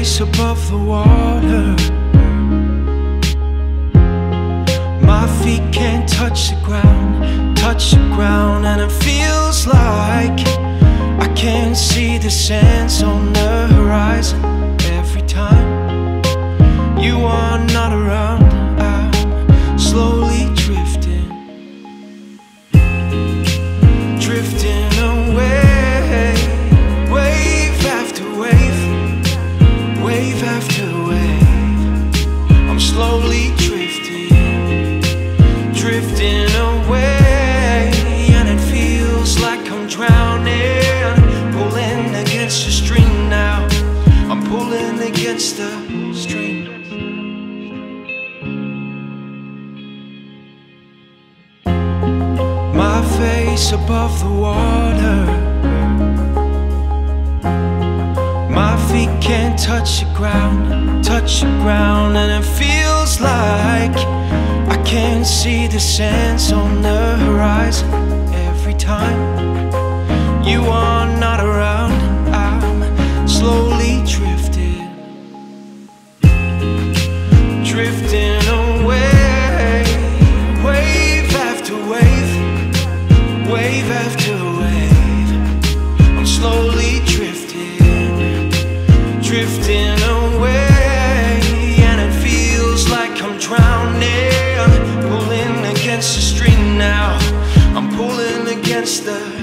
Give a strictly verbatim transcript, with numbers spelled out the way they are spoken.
face above the water. My feet can't touch the ground, touch the ground, and it feels like I can't see the sands on the horizon. Every time you are not around, I'm slowly drifting, drifting away, wave after wave, wave after wave. I'm slowly drifting, drifting away, and it feels like I'm drowning, pulling against the stream now. I'm pulling against the stream. My face above the water. My feet can't touch the ground, touch the ground, and it feels like I can't see the sands on the horizon. Every time you are not around, I'm slowly drifting, drifting away, wave after wave, wave after wave. I'm slowly drifting, drifting away, and it feels like I'm drowning, pulling against the stream now. I'm pulling against the